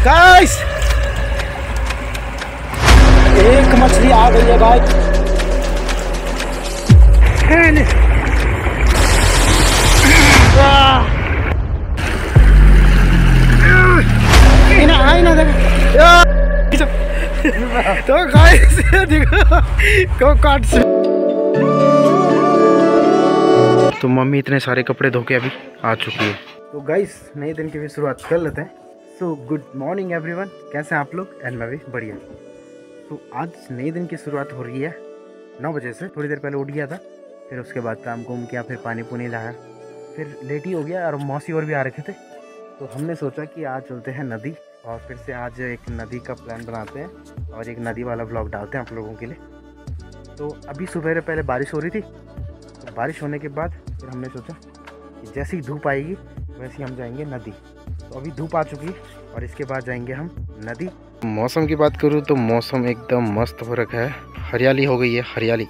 Guys एक मछली आ गई है गाइस। तो गाइस देखो काट से। तो मम्मी इतने सारे कपड़े धो के अभी आ चुकी है। तो गाइस नए दिन की भी शुरुआत कर लेते हैं। सो गुड मॉर्निंग एवरीवन, कैसे हैं आप लोग? एंड मैं भी बढ़िया। तो आज नए दिन की शुरुआत हो रही है 9 बजे से। थोड़ी देर पहले उठ गया था, फिर उसके बाद काम कुम किया, फिर पानी पुनी लाया, फिर लेट ही हो गया। और मौसी और भी आ रखे थे, तो हमने सोचा कि आज चलते हैं नदी और फिर से आज एक नदी का प्लान बनाते हैं और एक नदी वाला ब्लॉग डालते हैं आप लोगों के लिए। तो अभी सुबह पहले बारिश हो रही थी, तो बारिश होने के बाद फिर हमने सोचा कि जैसे ही धूप आएगी वैसे ही हम जाएंगे नदी। तो अभी धूप आ चुकी है और इसके बाद जाएंगे हम नदी। मौसम की बात करूँ तो मौसम एकदम मस्त हो रखा है, हरियाली हो गई है, हरियाली।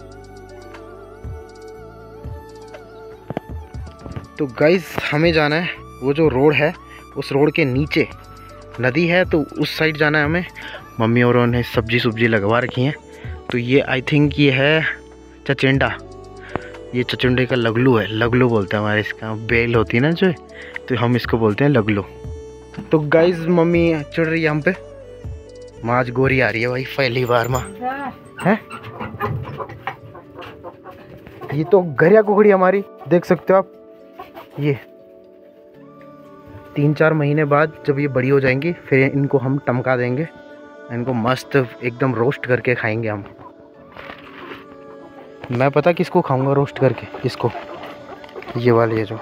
तो गाइस हमें जाना है, वो जो रोड है उस रोड के नीचे नदी है, तो उस साइड जाना है हमें। मम्मी और उन्होंने सब्जी लगवा रखी हैं। तो ये आई थिंक ये है चचेंडा, ये चचेंडे का लगलू है, लगलू बोलते हैं हमारे इसका, बेल होती है ना जो, तो हम इसको बोलते हैं लगलू। तो गाइस मम्मी चढ़ रही है हम पे। माँ आज गोरी आ रही है भाई, पहली बार माँ है। ये तो घरिया कुकड़ी हमारी, देख सकते हो आप। ये 3-4 महीने बाद जब ये बड़ी हो जाएंगी फिर इनको हम टमका देंगे, इनको मस्त एकदम रोस्ट करके खाएंगे हम। मैं पता किसको खाऊंगा रोस्ट करके? इसको, ये वाली है जो।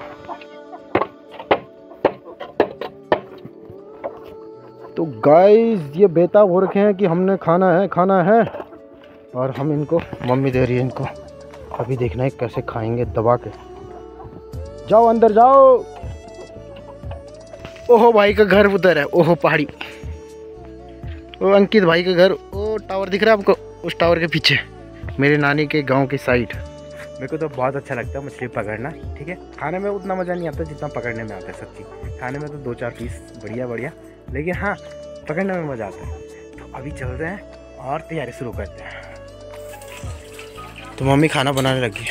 तो गाइस ये बेताब हो रखे हैं कि हमने खाना है और हम इनको, मम्मी दे रही है इनको, अभी देखना है कैसे खाएंगे दबा के। जाओ अंदर जाओ। ओहो भाई का घर उधर है, ओहो पहाड़ी, ओ अंकित भाई का घर, ओ टावर दिख रहा है आपको, उस टावर के पीछे मेरे नानी के गांव की साइड। मेरे को तो बहुत अच्छा लगता है मछली पकड़ना, ठीक है। खाने में उतना मज़ा नहीं आता जितना पकड़ने में आता है। सच्ची खाने में तो 2-4 पीस बढ़िया, लेकिन हाँ पकड़ने में मज़ा आता है। तो अभी चलते हैं और तैयारी शुरू करते हैं। तो मम्मी खाना बनाने लगी।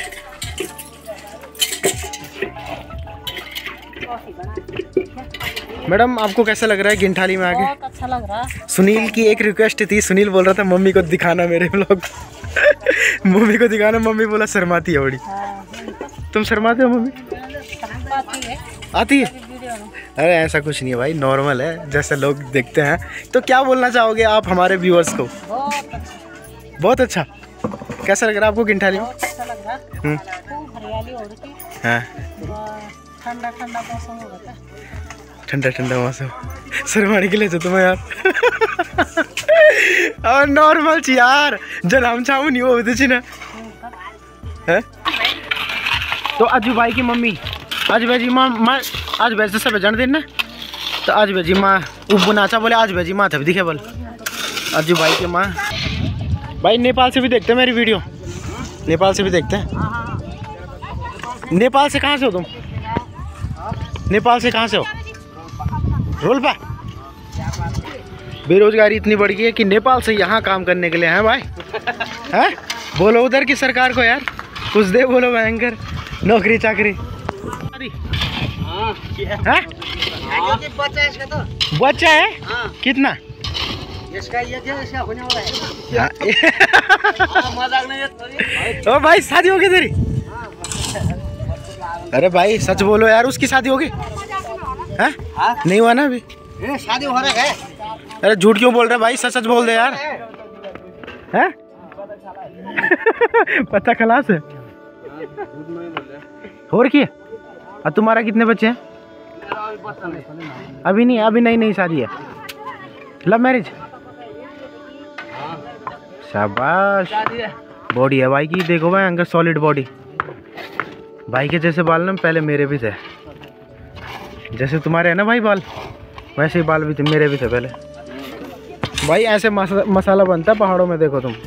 मैडम आपको कैसा लग रहा है गिनठाली में आके? बहुत अच्छा लग रहा है। सुनील की एक रिक्वेस्ट थी, सुनील बोल रहा था मम्मी को दिखाना मेरे व्लॉग मम्मी को दिखाना। मम्मी बोला शर्माती है बड़ी। तुम शर्माते हो मम्मी? आती है? अरे ऐसा कुछ नहीं है भाई, नॉर्मल है जैसे लोग देखते हैं। तो क्या बोलना चाहोगे आप हमारे व्यूअर्स को? बहुत अच्छा। कैसा लग रहा है आपको गिनठाली में? अच्छा लग रहा है, खूब हरियाली हो रही है। ठंडा मौसम हो रहा है, ठंडा मौसम। शर्माने के लिए तो तुम्हें यार और नॉर्मल छी यार, जन हम चाहूँ नहीं वो होते ना है। तो अजू भाई की मम्मी, आज भाई जी माँ आज वैसे सब जान देना। तो आज भाई जी माँ नाचा बोले, आज भाई जी माँ तभी दिखे बोल। अजू भाई की माँ भाई नेपाल से भी देखते हैं मेरी वीडियो, नेपाल से भी देखते हैं। नेपाल से कहाँ से हो तुम? नेपाल से कहाँ से हो? रोलपा। बेरोजगारी इतनी बढ़ गई है कि नेपाल से यहाँ काम करने के लिए हैं भाई। हैं? बोलो उधर की सरकार को यार कुछ दे, बोलो भयंकर नौकरी चाकरी। बच्चा है? कितना? इसका ये इसका होने वाला है। ओ भाई शादी हो गई तेरी? अरे भाई सच बोलो यार, उसकी शादी हो गई? हैं? नहीं हुआ ना अभी? शादी हो रहा है। अरे झूठ क्यों बोल रहे भाई, सच बोल दे यार। हैं? पता खलास है और क्या? और तुम्हारा कितने बच्चे हैं? अभी नहीं, अभी नई शादी है। Love marriage? शाबाश, बॉडी है भाई की, देखो भाई अंकल सॉलिड बॉडी। भाई के जैसे बाल ना पहले मेरे भी थे, जैसे तुम्हारे है ना भाई बाल, वैसे ही बाल भी थे मेरे भी थे पहले भाई। ऐसे मसाला बनता है पहाड़ों में, देखो तुम।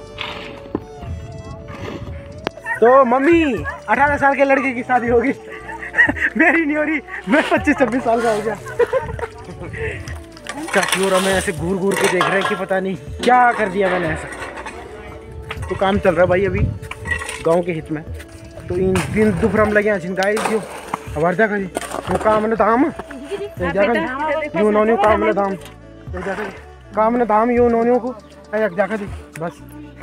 तो मम्मी 18 साल के लड़के की शादी होगी मेरी नहीं हो रही, मैं 25-26 साल का हो गया। चाची और हमें ऐसे घूर घूर के देख रहे हैं कि पता नहीं क्या कर दिया मैंने ऐसा। तो काम चल रहा है भाई अभी गांव के हित में। तो इन दिन दुफरम लगे हैं गाय जो हमारे जा करी वो काम ने दाम यू नौनियों काम ने दाम काम ने दाम यू नौनियों को जाकर दी बस।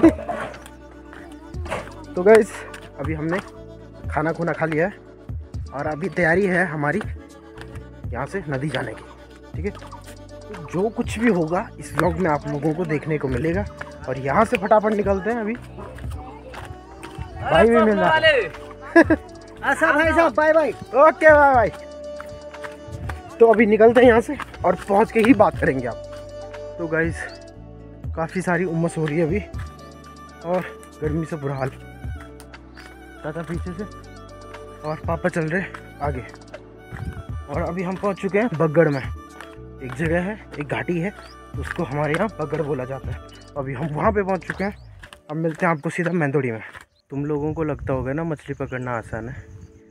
तो गाइस अभी हमने खाना खुना खा लिया है और अभी तैयारी है हमारी यहाँ से नदी जाने की। ठीक है, तो जो कुछ भी होगा इस व्लॉग में आप लोगों को देखने को मिलेगा। और यहाँ से फटाफट निकलते हैं। अभी भाई भी मिल रहा है। अच्छा भाई साहब bye bye. Okay bye bye. तो अभी निकलते हैं यहाँ से और पहुँच के ही बात करेंगे आप। तो गाइस काफ़ी सारी उमस हो रही है अभी और गर्मी से बुरा हाल। दादा पीछे से और पापा चल रहे आगे। और अभी हम पहुंच चुके हैं बगड़ में। एक जगह है, एक घाटी है, उसको हमारे यहाँ बगड़ बोला जाता है। अभी हम वहाँ पे पहुंच चुके हैं। अब मिलते हैं आपको सीधा मेंदोड़ी में। तुम लोगों को लगता होगा ना मछली पकड़ना आसान है,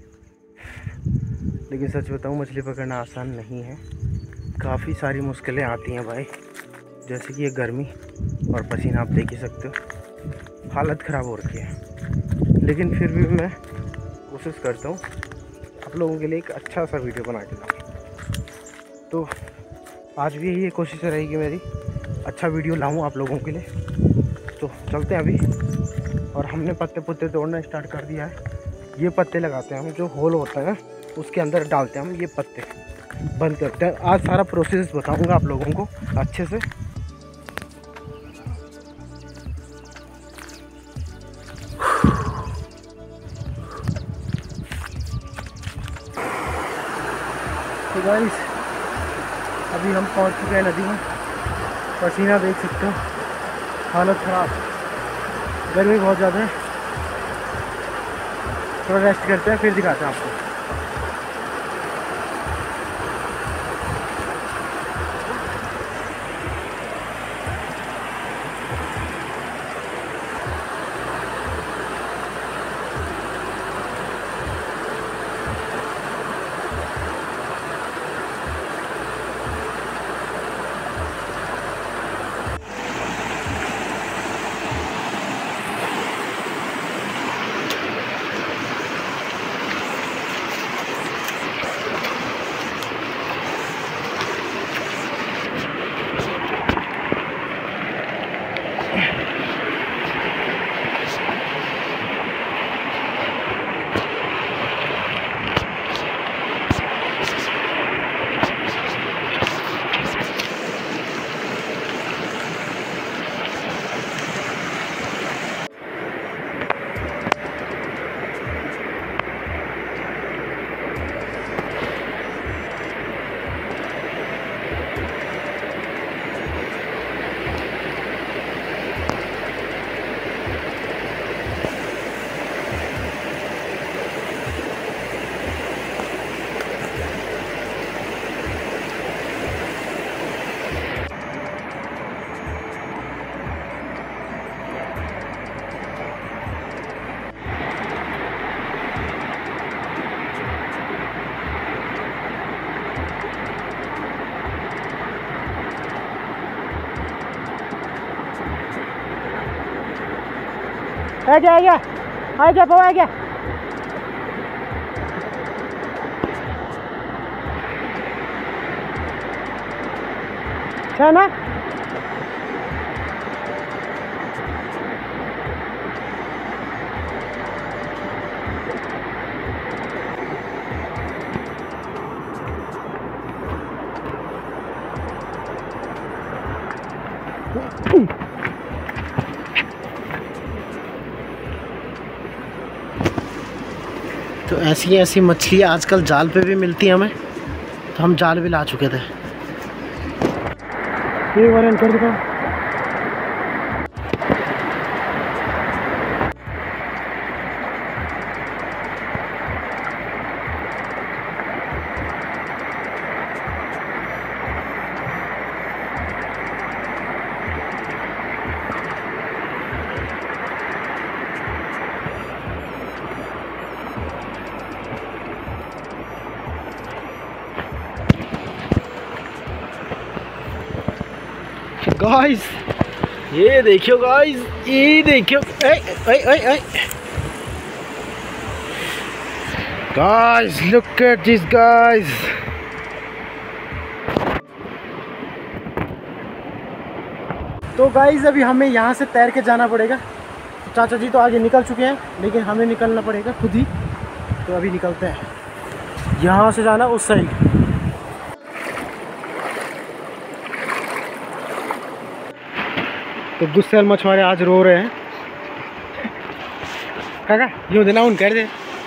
लेकिन सच बताऊँ मछली पकड़ना आसान नहीं है। काफ़ी सारी मुश्किलें आती हैं भाई, जैसे कि ये गर्मी और पसीना आप देख ही सकते हो। हालत ख़राब हो रखी है, लेकिन फिर भी मैं कोशिश करता हूँ आप लोगों के लिए एक अच्छा सा वीडियो बना के लाऊँ। तो आज भी यही कोशिश रहेगी मेरी, अच्छा वीडियो लाऊँ आप लोगों के लिए। तो चलते हैं अभी। और हमने पत्ते पुत्ते तोड़ना स्टार्ट कर दिया है। ये पत्ते लगाते हैं हम, जो होल होता है उसके अंदर डालते हैं हम ये पत्ते, बंद करते हैं। आज सारा प्रोसेस बताऊँगा आप लोगों को अच्छे से। तो गाइस अभी हम पहुंच चुके हैं नदी में। पसीना देख सकते हो, हालत ख़राब, गर्मी बहुत ज़्यादा है। थोड़ा रेस्ट करते हैं फिर दिखाते हैं आपको। आ गया आ गया है ना। तो ऐसी मछलियाँ आजकल जाल पे भी मिलती हैं हमें, तो हम जाल भी ला चुके थे। एक बार कर दिखाओ। गाइस ये देखियो गाइस, ये देखियो, guys look at this guys. तो गाइस अभी हमें यहाँ से तैर के जाना पड़ेगा। चाचा जी तो आगे निकल चुके हैं, लेकिन हमें निकलना पड़ेगा खुद ही। तो अभी निकलते हैं, यहाँ से जाना उस साइड। तो गुस्सेल मछुआरे आज रो रहे हैं। काका यूँ देना उन कर दे।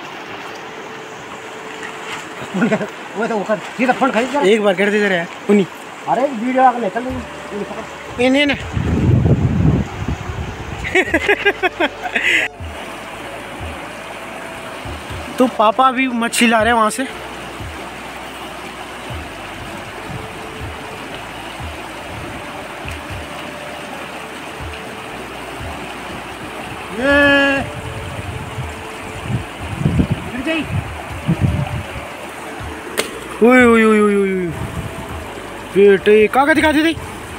वो तो कर ये तो फोन खरीद एक बार कर दे रहे उन्हीं। अरे वीडियो आगे निकल इन्हें ना। तो पापा भी मछली ला रहे हैं वहाँ से। बेटे कागज दिखा दी।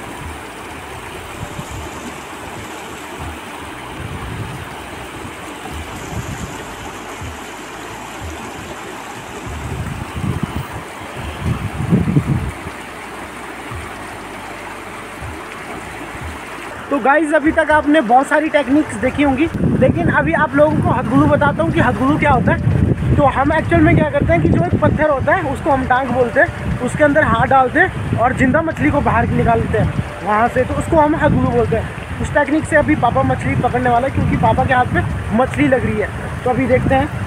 तो गाइज अभी तक आपने बहुत सारी टेक्निक्स देखी होंगी, लेकिन अभी आप लोगों को हथगुलू बताता हूँ कि हथगुलू क्या होता है। तो हम एक्चुअल में क्या करते हैं कि जो एक पत्थर होता है उसको हम टांग बोलते हैं, उसके अंदर हाथ डालते हैं और जिंदा मछली को बाहर निकालते हैं वहाँ से, तो उसको हम हथगुलू बोलते हैं। उस टेक्निक से अभी पापा मछली पकड़ने वाला है, क्योंकि पापा के हाथ में मछली लग रही है। तो अभी देखते हैं।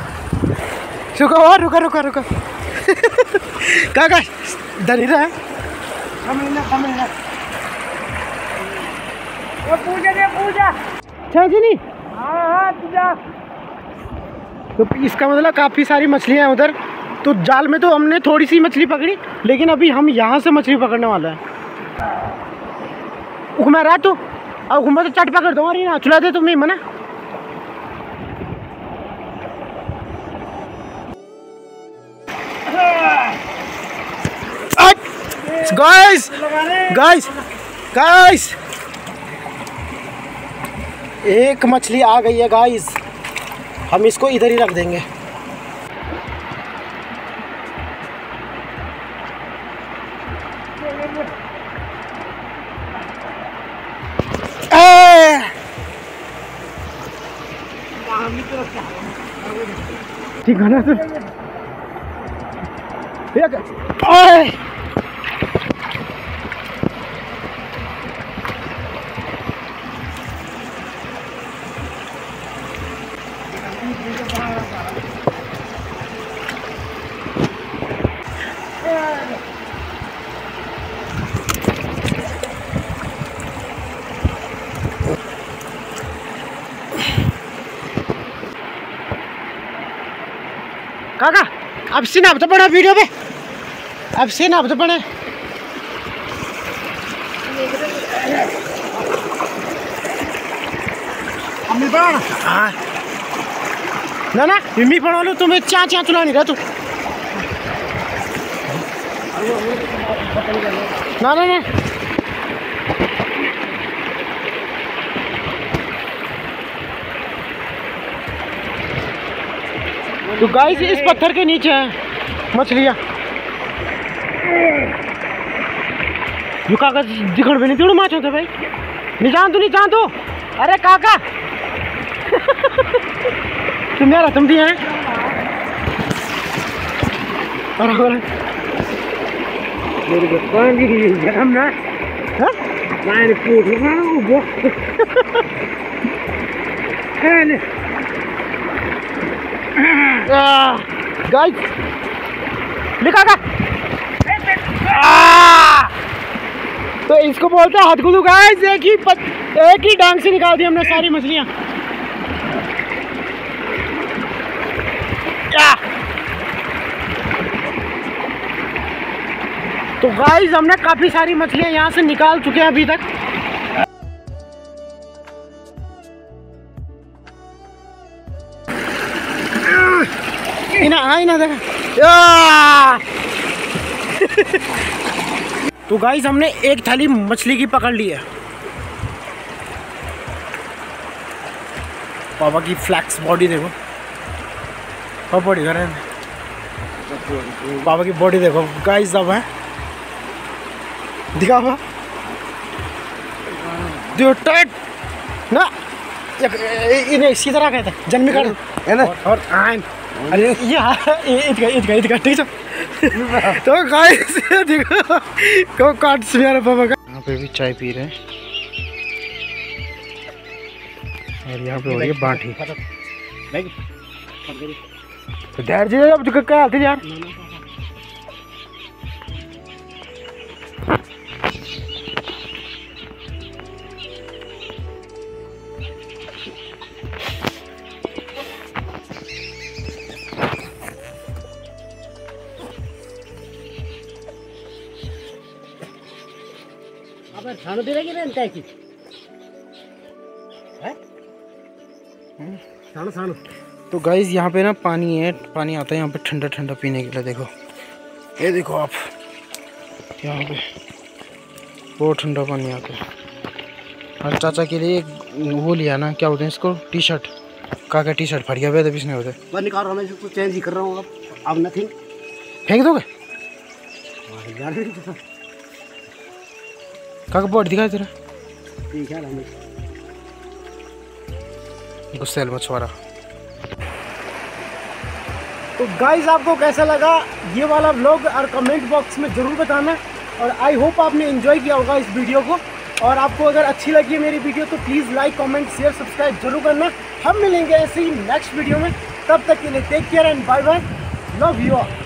रुका रुका रुका क्या डरी रहा है। नहीं तो इसका मतलब काफ़ी सारी मछलियाँ हैं उधर। तो जाल में तो हमने थोड़ी सी मछली पकड़ी, लेकिन अभी हम यहाँ से मछली पकड़ने वाला है। घुमा रहा तू, अब घुमा तो चट पकड़ दो ना, चुला दे तुम्हें मना। गाइस गाइस गाइस एक मछली आ गई है गाइस, हम इसको इधर ही रख देंगे। ठीक है ना तो काका अब से ना तो पड़ा वीडियो पे, अब से ना तो पड़े। हाँ ना ना मम्मी पढ़ा लो, तुम्हें चा चा चुला नहीं रहा तू। ना ना ना तो गाइस इस पत्थर के नीचे है मछलियाँ। जो कागज दिखड़ भी नहीं थोड़ा माच होते भाई, नहीं जान तू। अरे काका तुम मेरा तुम दिए हैं। मेरे को पानी गरम ना मैंने पूछ गाइस लिखा का तो इसको बोलते हैं हथगुलू गाइस। एक ही डांग से निकाल दी हमने सारी मछलियाँ। तो गाइस हमने काफी सारी मछलियाँ यहाँ से निकाल चुके हैं अभी तक। ना देखा तो गाइस हमने एक थाली मछली की पकड़ ली है। पापा की फ्लैक्स बॉडी देखो, पापा बॉडी कर रहे हैं, पापा की बॉडी देखो गाइस। अब है दिखा पापा जो टाइट ना इन्हें सीधा रखा था जन्मी कर है ना। और अरे ये इधर ठीक है। तो गाइस देखो को काट से मेरा पापा का। यहाँ पे भी चाय पी रहे हैं और यहाँ पे हो रही है बाटी। तो डैड जी अब तो क्या हालत है यार। तो गाइस यहाँ पे ना पानी है, पानी आता है यहाँ पे ठंडा ठंडा पीने के लिए। देखो ये देखो आप यहाँ पे बहुत ठंडा पानी आता है। और चाचा के लिए वो लिया ना, क्या बोलते हैं इसको, टी शर्ट का टी शर्ट फट गया वैसे पिछने होते मैं निकाल रहा हूँ, मैं चेंज ही कर रहा हूँ। अब नथिंग फेंक दोगे काका बॉडी दिखाई तेरा गुस्सेल मछुआरा। तो गाइस आपको कैसा लगा ये वाला व्लॉग और कमेंट बॉक्स में ज़रूर बताना। और आई होप आपने एंजॉय किया होगा इस वीडियो को। और आपको अगर अच्छी लगी मेरी वीडियो तो please like comment share subscribe जरूर करना। हम मिलेंगे ऐसे ही नेक्स्ट वीडियो में, तब तक के लिए take care and bye bye, love you all.